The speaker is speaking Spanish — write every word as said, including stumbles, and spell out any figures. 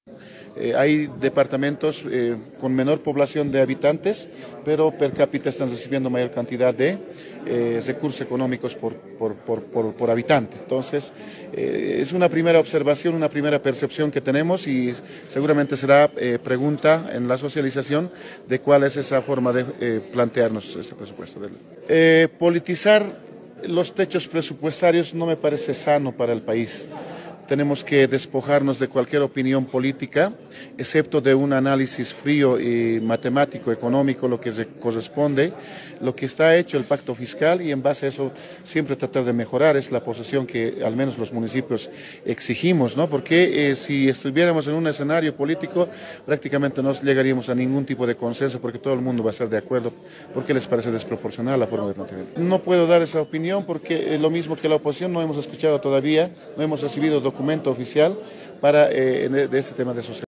Eh, hay departamentos eh, con menor población de habitantes, pero per cápita están recibiendo mayor cantidad de eh, recursos económicos por, por, por, por, por habitante. Entonces, eh, es una primera observación, una primera percepción que tenemos y seguramente será eh, pregunta en la socialización de cuál es esa forma de eh, plantearnos este presupuesto. Eh, politizar los techos presupuestarios no me parece sano para el país. Tenemos que despojarnos de cualquier opinión política, excepto de un análisis frío y matemático, económico, lo que corresponde, lo que está hecho el pacto fiscal y en base a eso siempre tratar de mejorar. Es la posición que al menos los municipios exigimos, ¿no? Porque eh, si estuviéramos en un escenario político prácticamente no llegaríamos a ningún tipo de consenso porque todo el mundo va a estar de acuerdo porque les parece desproporcional la forma de planteamiento. No puedo dar esa opinión porque eh, lo mismo que la oposición no hemos escuchado todavía, no hemos recibido documento oficial para eh, de este tema de sociedad.